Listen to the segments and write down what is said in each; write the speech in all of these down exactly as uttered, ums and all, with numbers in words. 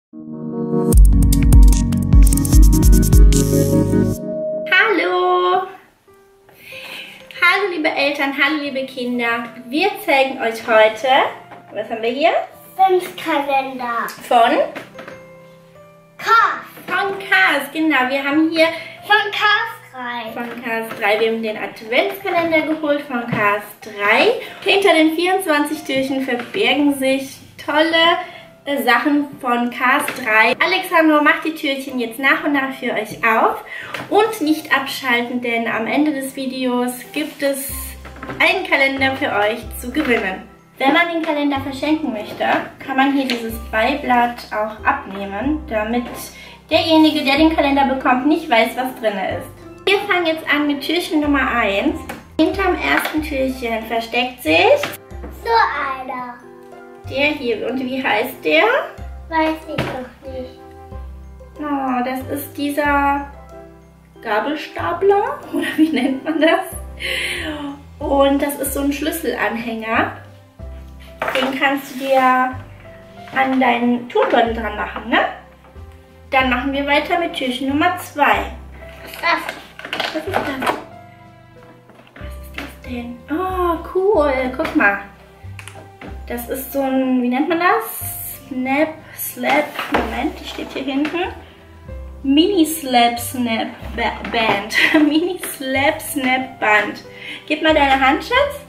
Hallo! Hallo liebe Eltern, hallo liebe Kinder. Wir zeigen euch heute, was haben wir hier? Fünf Kalender. Von? Cars. Von Cars, genau. Wir haben hier Von Cars drei. von Cars drei. Wir haben den Adventskalender geholt von Cars drei. Hinter den vierundzwanzig Türchen verbergen sich tolle äh, Sachen von Cars drei. Alexandro macht die Türchen jetzt nach und nach für euch auf. Und nicht abschalten, denn am Ende des Videos gibt es einen Kalender für euch zu gewinnen. Wenn man den Kalender verschenken möchte, kann man hier dieses Beiblatt auch abnehmen, damit derjenige, der den Kalender bekommt, nicht weiß, was drin ist. Wir fangen jetzt an mit Türchen Nummer eins. Hinterm ersten Türchen versteckt sich So einer. der hier. Und wie heißt der? Weiß ich noch nicht. Oh, das ist dieser Gabelstapler, oder wie nennt man das? Und das ist so ein Schlüsselanhänger. Den kannst du dir an deinen Turnbeutel dran machen, ne? Dann machen wir weiter mit Türchen Nummer zwei. Das. Was ist das? Was ist das denn? Oh, cool. Guck mal. Das ist so ein, wie nennt man das? Snap, Slap, Moment, die steht hier hinten. Mini Slap Snap Band. Mini Slap Snap Band. Gib mal deine Hand, Schatz.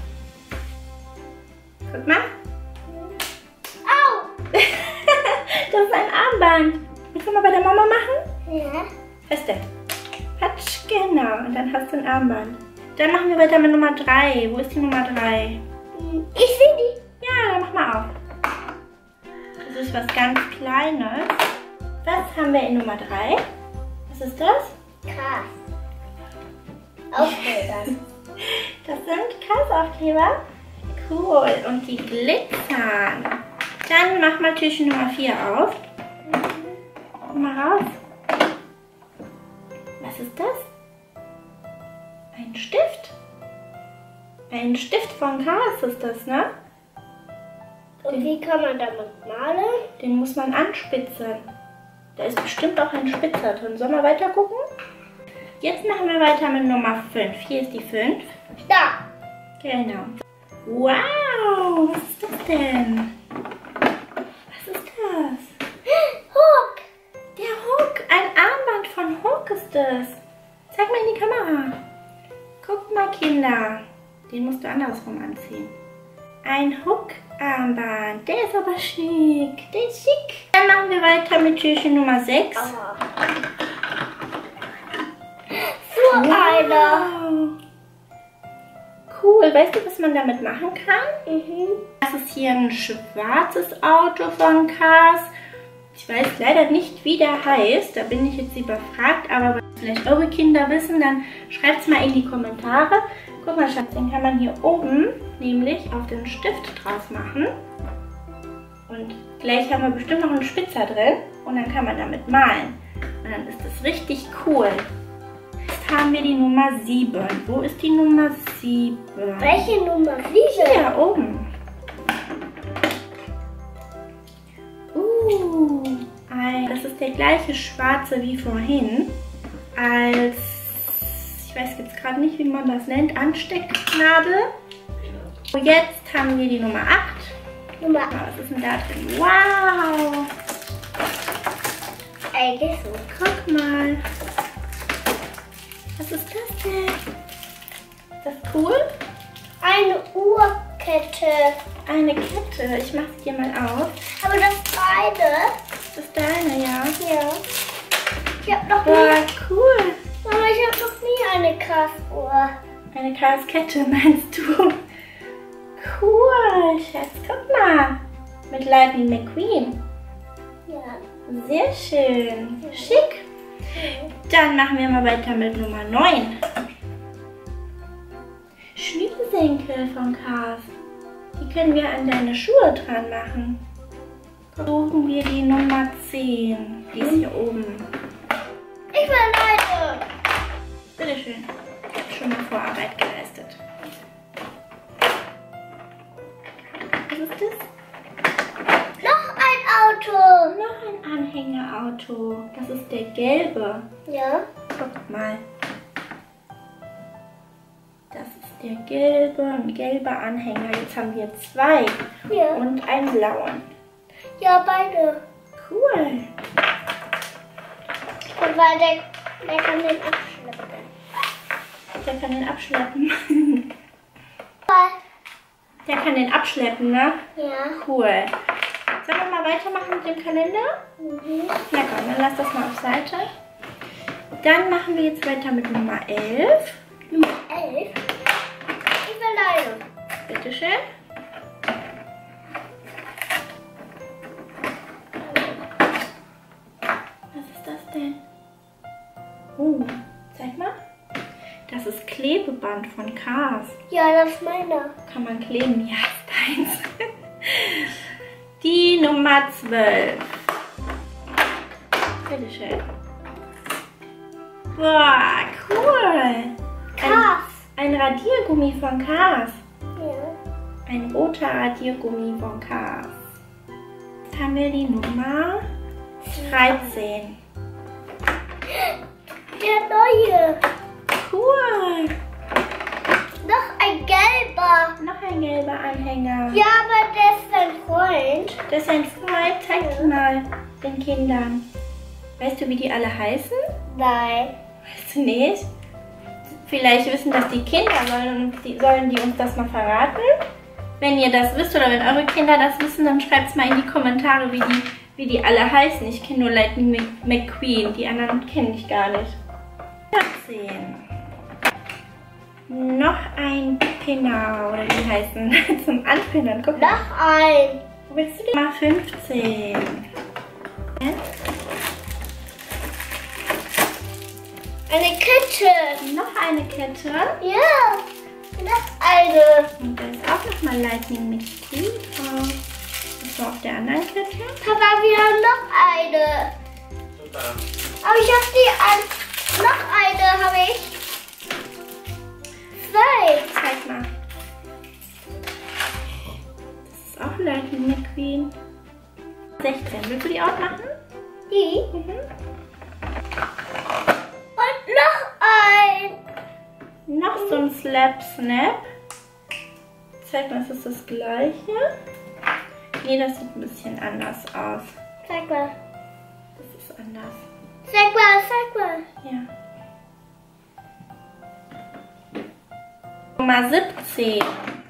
Guck mal. Au! Das ist ein Armband. Willst du mal bei der Mama machen? Ja. Feste. Patsch, genau. Und dann hast du ein Armband. Dann machen wir weiter mit Nummer drei. Wo ist die Nummer drei? Ich sehe die. Ja, dann mach mal auf. Das ist was ganz Kleines. Was haben wir in Nummer drei? Was ist das? Cars. Aufkleber. Das sind Cars-Aufkleber. Cool. Und die glitzern. Dann mach mal Türchen Nummer vier auf. Komm mal raus. Was ist das? Ein Stift. Ein Stift von Cars ist das, ne? Und wie kann man damit malen? Den muss man anspitzen. Da ist bestimmt auch ein Spitzer drin. Sollen wir weiter gucken? Jetzt machen wir weiter mit Nummer fünf. Hier ist die fünf. Da. Genau. Wow, was ist das denn? Was ist das? Hook. Der Hook. Ein Armband von Hook ist das. Zeig mal in die Kamera. Guckt mal, Kinder. Den musst du andersrum anziehen. Ein Hook-Armband. Der ist aber schick. Der ist schick. Dann machen wir weiter mit Türchen Nummer sechs. Aua. So einer. Cool. Weißt du, was man damit machen kann? Mhm. Das ist hier ein schwarzes Auto von Cars. Ich weiß leider nicht, wie der heißt. Da bin ich jetzt überfragt. Aber wenn vielleicht eure Kinder wissen, dann schreibt es mal in die Kommentare. Guck mal, Schatz, den kann man hier oben nämlich auf den Stift drauf machen. Und gleich haben wir bestimmt noch einen Spitzer drin. Und dann kann man damit malen. Und dann ist das richtig cool. Jetzt haben wir die Nummer sieben. Wo ist die Nummer sieben? Welche Nummer? Sieben? Hier oben. Uh, ein, das ist der gleiche schwarze wie vorhin. Als, ich weiß jetzt gerade nicht, wie man das nennt, Anstecknadel. Und jetzt haben wir die Nummer acht. Nummer Was ist denn da drin? Wow! Eigentlich so. Guck mal. Was ist das denn? Ist das cool? Eine Uhrkette. Eine Kette. Ich mach sie dir mal auf. Aber das beide. Das ist deine, ja? Ja. Ich hab noch Boah, nie. cool. Mama, ich hab noch nie eine Cars-Uhr. Eine Cars-Kette, meinst du? Cool, Schatz. Guck mal. Mit Lightning McQueen. Ja. Sehr schön. Schick. Dann machen wir mal weiter mit Nummer neun. Schnürsenkel von Cars. Die können wir an deine Schuhe dran machen. Suchen wir die Nummer zehn. Die ist hier oben. Ich will eine. Bitteschön. Ich habe schon mal Vorarbeit geleistet. Was ist das? Noch ein Auto. Noch ein Anhängerauto. Das ist der gelbe. Ja. Guck mal. Das ist der gelbe, ein gelber Anhänger. Jetzt haben wir zwei. Ja. Und einen blauen. Ja, beide. Cool. Und weil der, der kann den abschleppen. Der kann den abschleppen. Der kann den abschleppen, ne? Ja. Cool. Sollen wir mal weitermachen mit dem Kalender? Mhm. Na komm, dann lass das mal auf Seite. Dann machen wir jetzt weiter mit Nummer elf. Nummer elf? Ich will deine. Bitteschön. Was ist das denn? Oh, zeig mal. Das ist Klebeband von Cars. Ja, das ist meiner. Kann man kleben? Ja, ist deins. Die Nummer zwölf. Bitteschön. Boah, cool. Cars. Ein, ein Radiergummi von Cars. Ja. Ein roter Radiergummi von Cars. Jetzt haben wir die Nummer dreizehn. Der neue. Cool. Noch ein gelber. Noch ein gelber Anhänger. Ja, aber der ist dein Freund. Das ist ein Freund. Zeig mal den Kindern. Weißt du, wie die alle heißen? Nein. Weißt du nicht? Vielleicht wissen das die Kinder. Sollen die, sollen die uns das mal verraten? Wenn ihr das wisst oder wenn eure Kinder das wissen, dann schreibt es mal in die Kommentare, wie die, wie die alle heißen. Ich kenne nur Lightning McQueen. Die anderen kenne ich gar nicht. vierzehn. Noch ein Pinner, oder wie heißen? Zum Anpinnern. Guck mal. Noch ein. Wo willst du den? Mal fünfzehn. Ja? Eine Kette. Noch eine Kette. Ja. Noch eine. Und da ist auch nochmal Lightning McQueen drauf. Das war auf der anderen Kette. Papa, wir haben noch eine. Super. Aber ich habe die an. Noch eine habe ich. Zwei. Zeig mal. Das ist auch Lightning McQueen. sechzehn. Willst du die auch machen? Die. Mhm. Und noch ein. Noch so ein Slap Snap. Zeig mal, ist das das gleiche? Nee, das sieht ein bisschen anders aus. Sag mal. Das ist anders. Sag mal, sag mal. Ja. Nummer siebzehn.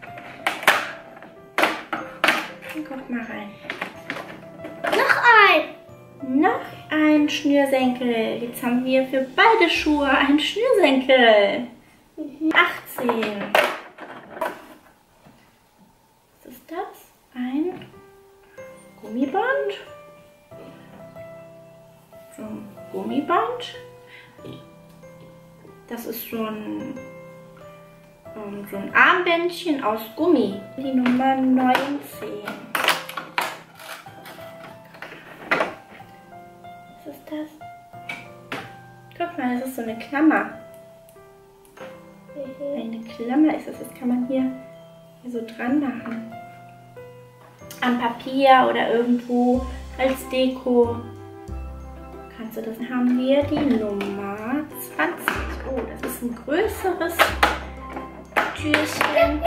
Guck mal rein. Noch ein. Noch ein Schnürsenkel. Jetzt haben wir für beide Schuhe einen Schnürsenkel. achtzehn. Was ist das? Ein Gummiband. So ein Gummiband. Das ist so ein, um, so ein Armbändchen aus Gummi. Die Nummer neunzehn. Was ist das? Guck mal, das ist so eine Klammer. Eine Klammer ist das. Das kann man hier, hier so dran machen. Am Papier oder irgendwo als Deko. Kannst du das? Haben wir die Nummer zwanzig. Oh, das ist ein größeres Türchen.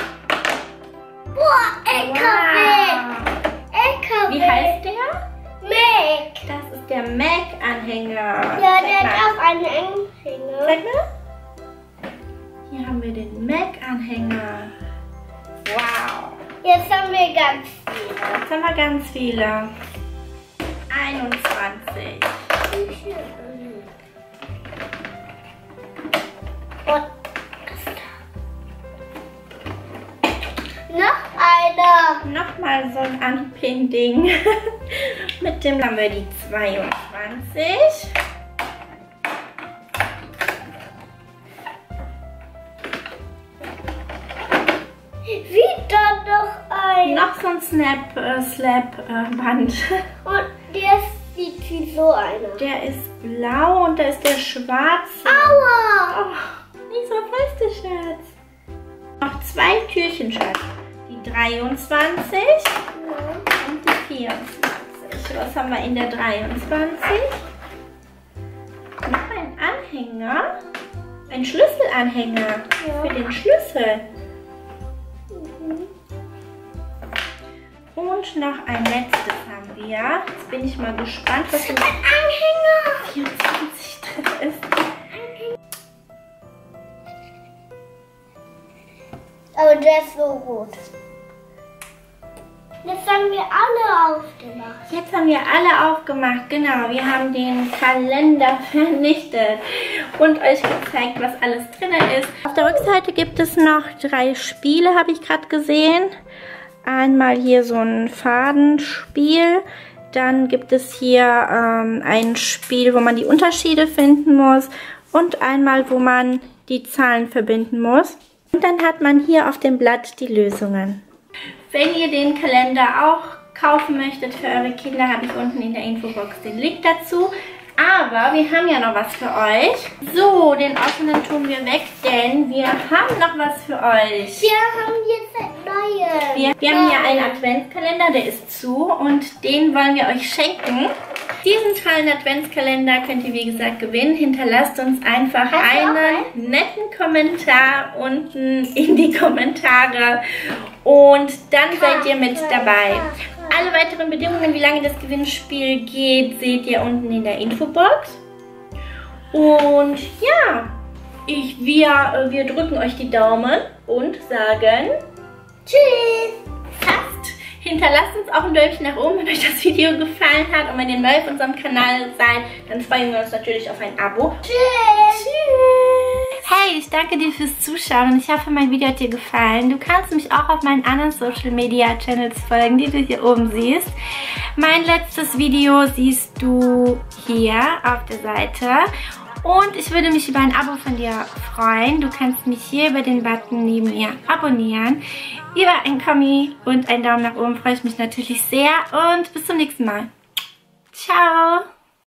Boah, L K W. Wow. L K W. Wie heißt der? Mac. Das ist der Mac-Anhänger. Ja, Zeig der mal. hat auch einen Anhänger. Zeig mal. Hier haben wir den Mac-Anhänger. Wow. Jetzt haben wir ganz viele. Jetzt haben wir ganz viele. einundzwanzig. Und noch einer. Nochmal so ein Anpin-Ding. Mit dem haben wir die zweiundzwanzig. Wieder noch ein. Noch so ein Snap, äh, Slap-Band. Und der sieht wie so einer. Der ist blau und da ist der schwarze. Aua! Oh, nicht so fest, Schatz. Noch zwei Türchen, Schatz. Die dreiundzwanzig und die vierundzwanzig. Was haben wir in der dreiundzwanzig? Noch ein Anhänger. Ein Schlüsselanhänger ja. für den Schlüssel. Mhm. Und noch ein letztes haben wir. Jetzt bin ich mal gespannt, was in Anhänger vierundzwanzig drin ist. Aber der ist so rot. Jetzt haben wir alle aufgemacht. Jetzt haben wir alle aufgemacht, genau. Wir haben den Kalender vernichtet und euch gezeigt, was alles drin ist. Auf der Rückseite gibt es noch drei Spiele, habe ich gerade gesehen. Einmal hier so ein Fadenspiel. Dann gibt es hier ähm, ein Spiel, wo man die Unterschiede finden muss. Und einmal, wo man die Zahlen verbinden muss. Und dann hat man hier auf dem Blatt die Lösungen. Wenn ihr den Kalender auch kaufen möchtet für eure Kinder, habe ich unten in der Infobox den Link dazu. Aber wir haben ja noch was für euch. So, den offenen tun wir weg, denn wir haben noch was für euch. Wir haben jetzt ein neues. Wir, wir haben hier einen Adventskalender, der ist zu und den wollen wir euch schenken. Diesen tollen Adventskalender könnt ihr, wie gesagt, gewinnen. Hinterlasst uns einfach einen netten Kommentar unten in die Kommentare und dann seid ihr mit dabei. Alle weiteren Bedingungen, wie lange das Gewinnspiel geht, seht ihr unten in der Infobox. Und ja, ich, wir, wir drücken euch die Daumen und sagen Tschüss. Fast. Hinterlasst uns auch ein Däumchen nach oben, wenn euch das Video gefallen hat. Und wenn ihr neu auf unserem Kanal seid, dann freuen wir uns natürlich auf ein Abo. Tschüss. Tschüss. Hey, ich danke dir fürs Zuschauen und ich hoffe, mein Video hat dir gefallen. Du kannst mich auch auf meinen anderen Social Media Channels folgen, die du hier oben siehst. Mein letztes Video siehst du hier auf der Seite. Und ich würde mich über ein Abo von dir freuen. Du kannst mich hier über den Button neben mir abonnieren. Über ein Kommi und einen Daumen nach oben freue ich mich natürlich sehr. Und bis zum nächsten Mal. Ciao!